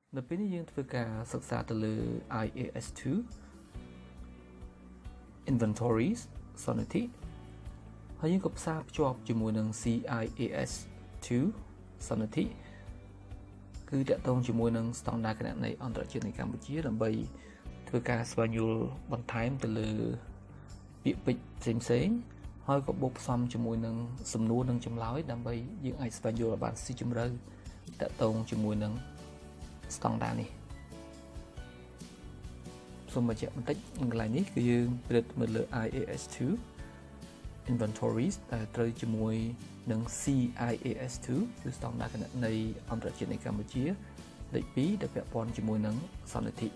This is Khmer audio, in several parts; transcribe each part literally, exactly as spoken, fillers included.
នៅពេលនេះយើងធ្វើការសិក្សាទៅលើ I A S two inventories សន្និធិហើយយើងក៏ផ្សារភ្ជាប់ជាមួយនឹង C I A S two សន្និធិគឺតាក់ទងជាមួយនឹងស្តង់ដារគណនេយ្យអន្តរជាតិនៃកម្ពុជាដើម្បីធ្វើការស្វែងយល់បន្ថែមទៅលើពាក្យពេចន៍ផ្សេងៗហើយក៏បូកផ្សំជាមួយនឹងសំណួរនិងចម្លើយដើម្បីយើងអាចស្វែងយល់ឲ្យបានស៊ីជម្រៅតាក់ទងជាមួយនឹងស្តង់ដារនេះសូមបញ្ជាក់បន្តិចកន្លែងនេះគឺយើងពិនិត្យមើលលើ I A S two inventories ដែលត្រូវជាមួយនឹង C I A S two គឺស្តង់ដារគណនេយ្យអន្តរជាតិនៃកម្ពុជាលេខtwoដែលពាក់ព័ន្ធជាមួយនឹងសន្និធិ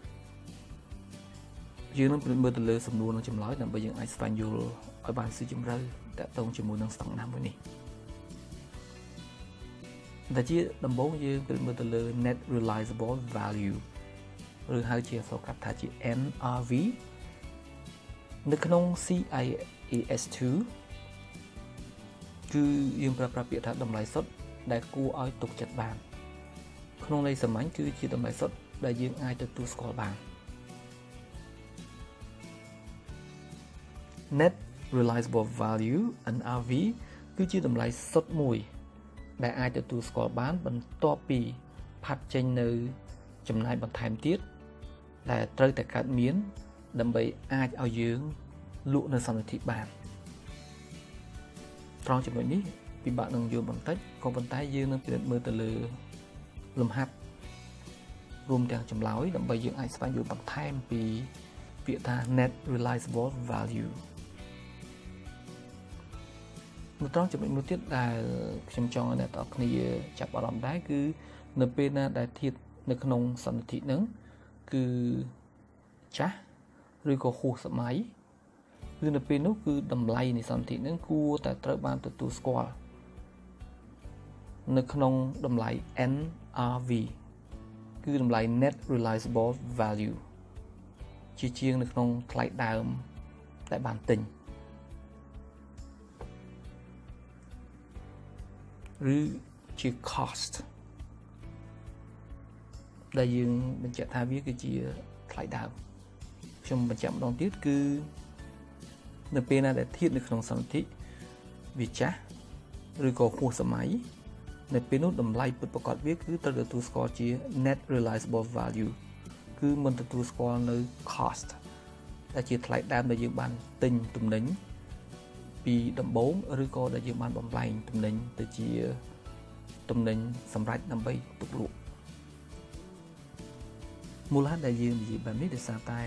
យើងនឹងពិនិត្យមើលទៅលើសំណួរនិងចម្លើយដើម្បីយើងអាចស្វែងយល់ឲ្យបានស៊ីជម្រៅតាក់ទងជាមួយនឹងស្តង់ដារមួយនេះដែលជាដំបូងយើងពិនិត្យមើលទៅលើ net realizable value ឬហៅជាអក្សរកាត់ថាជា N R V នៅក្នុង C I A S two គឺយើងប្រើប្រាស់ពាក្យថាតម្លៃសុទ្ធដែលគួរឲ្យទុកចិត្តបានក្នុងន័យសាមញ្ញគឺជាតម្លៃសុទ្ធដែលយើងអាចទទួលស្គាល់បាន net realizable value N R V គឺជាតម្លៃសុទ្ធមួយដែលអាចទទួលស្គាល់បានបន្ទាប់ពីផាត់ចេញនៅចំណាយបន្ថែមទៀតដែលត្រូវតែកើតមានដើម្បីអាចឲ្យយើងលក់នៅសន្និធិបានត្រង់ចំណុចនេះពិបាកនឹងយល់បន្តិចក៏ប៉ុន្តែយើងនឹងពិនិត្យមើលទៅលើលំហាត់រួមទាំងចម្លើយដើម្បីយើងអាចស្វែងយល់បន្ថែមពីពាក្យថា net realizable value នៅត្រង់ចំណុចមួយទៀតដែលខ្ញុំចង់ឲ្យអ្នកទាំងគ្នាចាប់អារម្មណ៍ដែរគឺនៅពេលណាដែលធាតុនៅក្នុងសន្និធិហ្នឹងគឺចាស់ឬក៏ហួសសម័យគឺនៅពេលនោះគឺតម្លៃនៃសន្និធិហ្នឹងគួរតែត្រូវបានទទួលស្គាល់នៅក្នុងតម្លៃ N R V គឺតម្លៃ net realizable value ជាជាងនៅក្នុងថ្លៃដើមដែលបានទិញឬជា cost ដែលយើងបញ្ជាក់ថាវាគឺជាថ្លៃដើមខ្ញុំបញ្ជាក់ម្ដងទៀតគឺនៅពេលណាដែលធាតុនៅក្នុងសន្និធិវាចាស់ឬក៏ហួសសម័យនៅពេលនោះតម្លៃពិតប្រាកដវាគឺត្រូវទទួលស្គាល់ជា net realizable value គឺមិនទទួលស្គាល់នៅ cost ដែលជាថ្លៃដើមដែលយើងបានទិញទំនិញពីដំបូងឬក៏ដែលយើងបានបំលែងទំនិញទៅជាទំនិញសម្រាប់ដើម្បីទុកលក់មូលហេតុដែលយើងនិយាយបែបនេះដោយសារតែ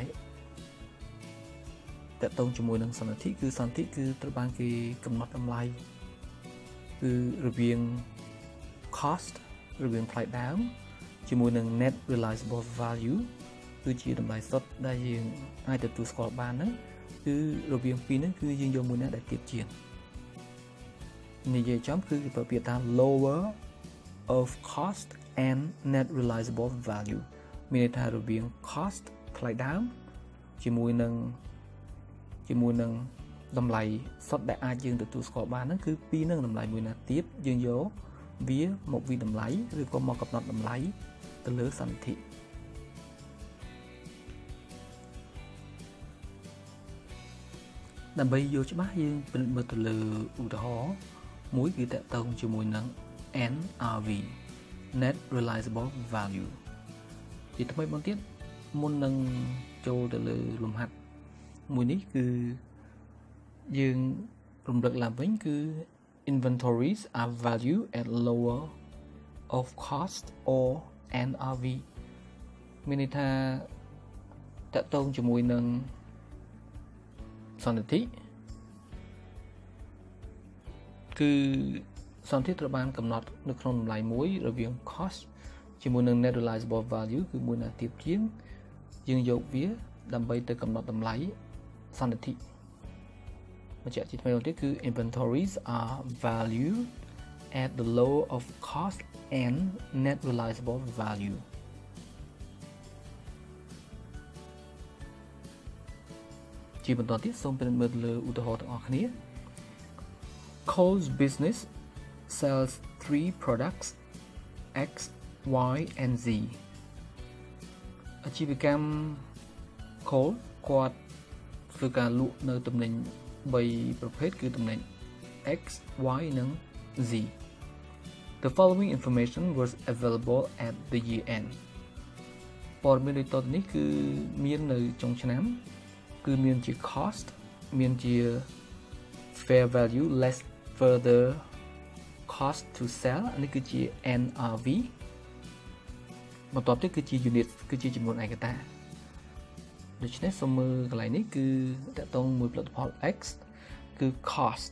តកតងជាមួយនឹងសន្និធិគឺសន្និធិគឺត្រូវបានគេកំណត់តម្លៃគឺរវាង cost រវាងថ្លៃដើមជាមួយនឹង net realizable value គឺជាតម្លៃសុទ្ធដែលយើងអាចទទួលស្គាល់បានហ្នឹងគឺរវាងពីរហ្នឹងគឺយើងយកមួយណាដែលទាបជាងនិយាយចំគឺគេប្រើពាក្យថា lower of cost and net realizable value មានន័យថារវាង cost ថ្លៃដើមជាមួយនឹងជាមួយនឹងតម្លៃសុទ្ធដែលអាចយើងទទួលស្គាល់បានហ្នឹងគឺពីរហ្នឹងតម្លៃមួយណាទាបយើងយកវាមកវិតម្លៃឬក៏មកកំណត់តម្លៃទៅលើសន្និធិដើម្បីយល់ច្បាស់យើងពិនិត្យមើលទៅលើឧទាហរណ៍មួយគឺតកតងជាមួយនឹង N R V net realizable value ជាថ្មីបន្តិចមុននឹងចូលទៅលើលំហាត់មួយនេះគឺយើងរំលឹកឡើងវិញគឺ inventories are value at lower of cost or N R V មានន័យថាតកតងជាមួយនឹងសន្និធិគឺសន្និធិត្រូវបានកំណត់នៅក្នុងតម្លៃមួយរវាង cost ជាមួយនឹង net realizable value គឺមួយណាទាបជាងយើងយកវាដើម្បីទៅកំណត់តម្លៃសន្និធិបញ្ជាក់ជាថ្មីទៀតគឺ inventories are valued at the lower of cost and net realizable value ជាបន្តទៀតសូមពិនិត្យមើលលើឧទាហរណ៍ទាំងអស់គ្នា Cole's business sells three products X, Y and Z chi vì cam khổ quạt với cả lụ nơi tầm nền bay prophet cứ tầm nền x y nâng z. The following information was available at the year end. Por miền đối tượng này cứ miền nơi trong năm cứ miền chỉ cost miền chỉ fair value less further cost to sell anh cứ chỉ N R V một tập cứ chỉ unit cứ chỉ jumlah ai kata.ដូច្នេះសូមមើលកន្លែងនេះគឺតកតងមួយផលិតផល X គឺ cost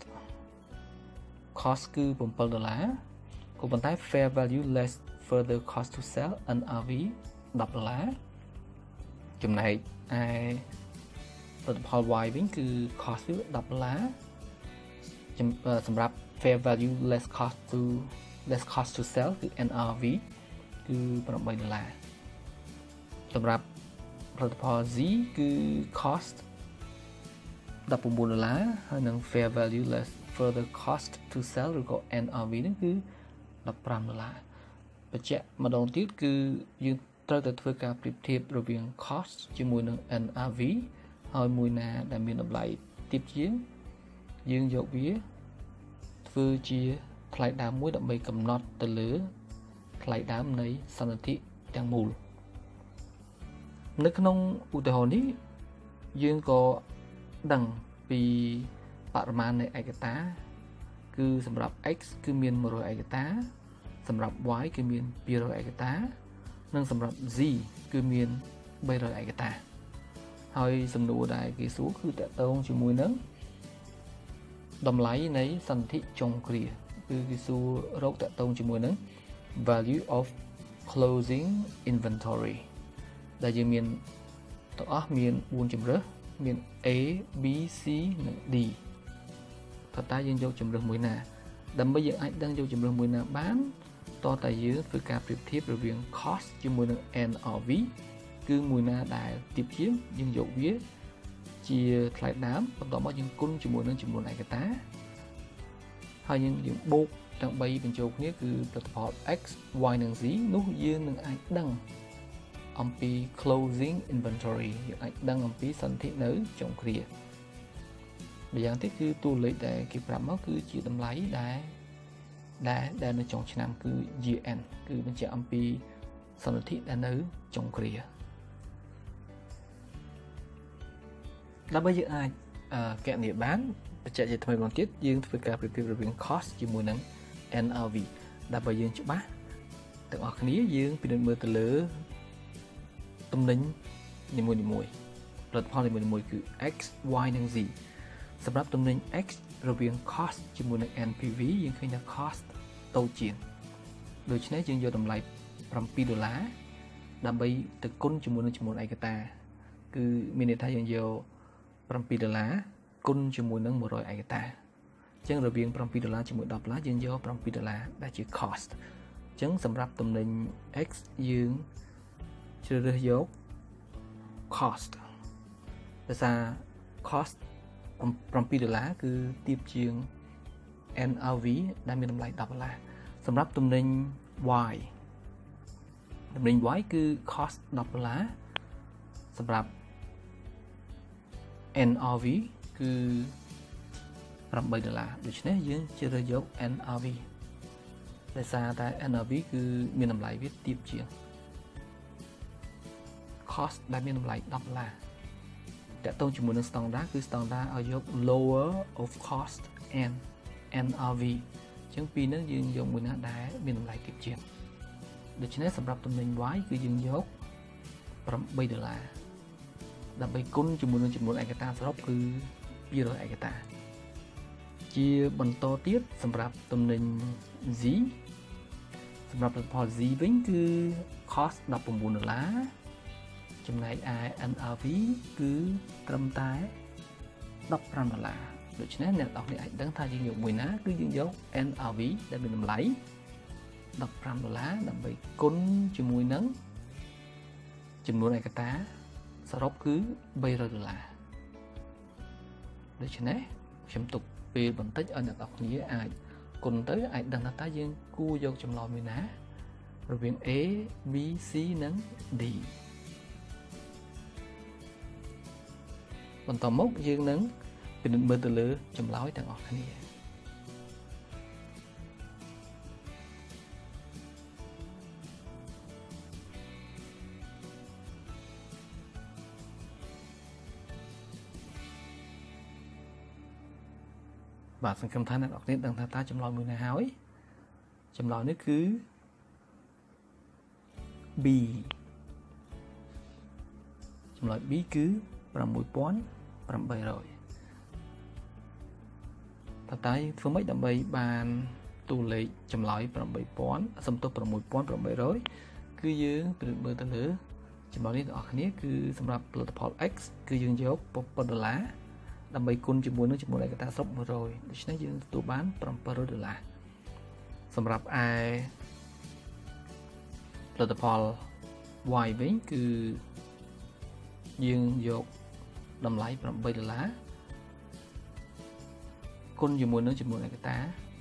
cost គឺsevenដុល្លារក៏ប៉ុន្តែ fair value less further cost to sell N R V tenដុល្លារចំណែកឯផលិតផល Y វិញគឺ cost វាtenដុល្លារសម្រាប់ fair value less cost to less cost to sell គឺ N R V គឺeightដុល្លារសម្រាប់ផលិតផល Z គឺ cost nineteenដុល្លារហើយនិង fair value less further cost to sell ឬក៏ N R V ហ្នឹងគឺfifteenដុល្លារបញ្ជាក់ម្ដងទៀតគឺយើងត្រូវតែធ្វើការប្រៀបធៀបរវាង cost ជាមួយនឹង N R V ហើយមួយណាដែលមានតម្លៃទាបជាងយើងយកវាធ្វើជាថ្លៃដើមមួយដើម្បីកំណត់ទៅលើថ្លៃដើមនៃសន្និធិទាំងមូលនៅក្នុងឧទាហរណ៍នេះយើងក៏ដឹងពីបរិមាណនៃឯកតាគឺសម្រាប់ X គឺមានone hundredឯកតាសម្រាប់ Y គឺមានtwo hundredឯកតានិងសម្រាប់ Z គឺមានthree hundredឯកតាហើយសំណួរដែលគេសួរគឺតកតងជាមួយនឹងតម្លៃនៃសន្និធិចុងគ្រាគឺគេសួររកតកតងជាមួយនឹង value of closing inventory ដែលយើងមានទាំងអស់មានfourជម្រើសមាន A B C និង D ប៉ុន្តែយើងយកជម្រើសមួយណាដើម្បីយើងអាចដឹងយកជម្រើសមួយណាបានតោះតែយើងធ្វើការប្រៀបធៀបរវាង cost ជាមួយនឹង N R V គឺមួយណាដែលទាបជាងយើងយកវាជាថ្លៃដើមបន្ទាប់មកយើងគុណជាមួយនឹងចំនួនឯកតាហើយយើងយើងបូកទាំងបីបញ្ចូលគ្នាគឺផលិតផល X Y និង Z នោះយើងនឹងអាចដឹងអំពី closing inventory យើងអាចដឹងអំពីសន្និធិនៅចុងគ្រាម្យ៉ាងទៀតគឺតួលេខដែលគេប្រាប់មកគឺជាតម្លៃដែលដែលដែលនៅចុងឆ្នាំគឺ year end គឺបញ្ជាក់អំពីសន្និធិដែលនៅចុងគ្រាដើម្បីយើងអាចកណនាបានបច្ចេកទេសថ្មីម្ដងទៀតយើងធ្វើការប្រៀបធៀបរវាង cost ជាមួយនឹង N R V ដើម្បីយើងច្បាស់ទាំងអស់គ្នាយើងពិនិត្យមើលទៅលើទំនិញនីមួយៗផលិតផលនីមួយៗគឺ X Y និង Z សម្រាប់ទំនិញ X រវាង cost ជាមួយនឹង N P V យើងឃើញថា cost តូចជាងដូច្នេះយើងយកតម្លៃsevenដុល្លារដើម្បីទៅគុណជាមួយនឹងចំនួនឯកតាគឺមានន័យថាយើងយកsevenដុល្លារគុណជាមួយនឹងone hundredឯកតាអញ្ចឹងរវាងsevenដុល្លារជាមួយtenដុល្លារយើងយកsevenដុល្លារដែលជា cost អញ្ចឹងសម្រាប់ទំនិញ X យើងជ្រើសរើសយក cost ដោយសារ cost sevenដុល្លារគឺទាបជាង N R V ដែលមានតម្លៃtenដុល្លារសម្រាប់ទំនិញ Y ទំនិញ Y គឺ cost tenដុល្លារសម្រាប់ N R V គឺeightដុល្លារដូច្នេះយើងជ្រើសរើសយក N R V ដោយសារតែ N R V គឺមានតម្លៃវាទាបជាង cost ដែលមានតម្លៃtenដុល្លារតកតងជាមួយនឹង standard គឺ standard ឲ្យយក lower of cost and N R V អញ្ចឹងពីរហ្នឹងយើងយកមួយណាដែលមានតម្លៃទាបជាងដូច្នេះសម្រាប់ទំនិញ Y គឺយើងយកeightដុល្លារដើម្បីគុណជាមួយនឹងចំនួនឯកតាសរុបគឺtwo hundredឯកតាជាបន្តទៀតសម្រាប់ទំនិញ Z សម្រាប់ផលិតផល Z វិញគឺ cost nineteenដុល្លារចំណែកឯ N R V គឺត្រឹមតែfifteenដុល្លារដូច្នេះអ្នកនរគ្នាអាចដឹងថាយើងយកមួយណាគឺយើងយក N R V ដែលមានតម្លៃfifteenដុល្លារដើម្បីគុណជាមួយនឹងចំនួនឯកតាសរុបគឺthree hundredដុល្លារដូច្នេះខ្ញុំទុកពេលបន្តិចឲ្យអ្នកនរគ្នាអាចគុណទៅអាចដឹងថាតើយើងគួរយកចម្លើយមួយណារវាង A B C និង D បន្តមកយើងនឹងពិនិត្យមើលទៅលើចម្លើយទាំងអស់គ្នាបាទសង្ឃឹមថាអ្នកនរគ្នាដឹងថាតើចម្លើយមួយណាហើយចម្លើយនេះគឺ B ចម្លើយ B គឺsáu nghìn tám trămតើតើធ្វើម៉េចដើម្បីបានតួលេខចម្លើយeight thousandសំទោសsáu nghìn tám trămគឺយើងពិនិត្យមើលទៅលើចម្លើយនេះទាំងអស់គ្នាគឺសម្រាប់ផលិតផល X គឺយើងយកsevenដុល្លារដើម្បីគុណជាមួយនឹងចំនួនឯកតាស្រុកone hundredដូច្នេះយើងទទួលបានseven hundredដុល្លារសម្រាប់ឯផលិតផល Y វិញគឺយើងយកតម្លៃeightដុល្លារគុណជាមួយនឹងចំនួនឯកតា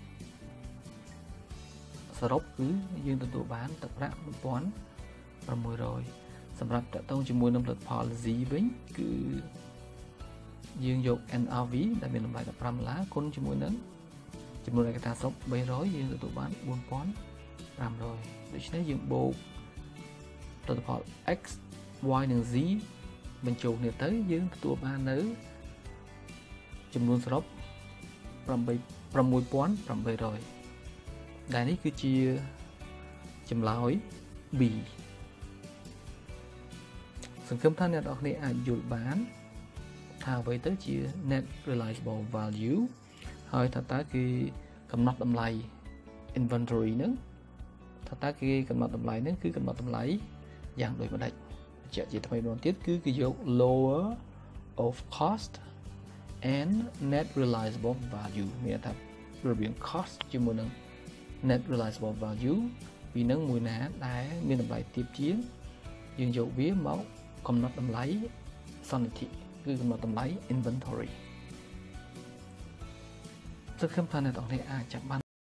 សរុបគឺយើងទទួលបានទឹកប្រាក់one thousand six hundredសម្រាប់តកតងជាមួយនឹងផលិតផល Z វិញគឺយើងយក N R V ដែលមានតម្លៃfifteenដុល្លារគុណជាមួយនឹងចំនួនឯកតាស្រុកthree hundredយើងទទួលបានfour thousand five hundredដូច្នេះយើងបូកផលិតផល X Y និង Z បញ្ចូលគ្នាទៅយើងទទួលបាននៅចំនួនសរុបsix thousand eight hundredដែលនេះគឺជាចម្លើយ B សង្ឃឹមថាអ្នកនរគ្នាអាចយល់បានថាអ្វីទៅជា net realizable value ហើយថាតើគេកំណត់តម្លៃ inventory ហ្នឹងថាតើគេកំណត់តម្លៃហ្នឹងគឺកំណត់តម្លៃយ៉ាងដូចម្ដេចបញ្ជាក់ជាថ្មីម្ដងទៀតគឺគេយក lower of cost and net realizable value មានថារវាង cost ជាមួយនឹង net realizable value ពីនឹងមួយណាដែលមានតម្លៃទាបជាងយើងយកវាមកកំណត់តម្លៃសន្និធិគឺកំណត់តម្លៃ inventory សង្ឃឹមថាអ្នកទាំងនេះអាចចាប់បាន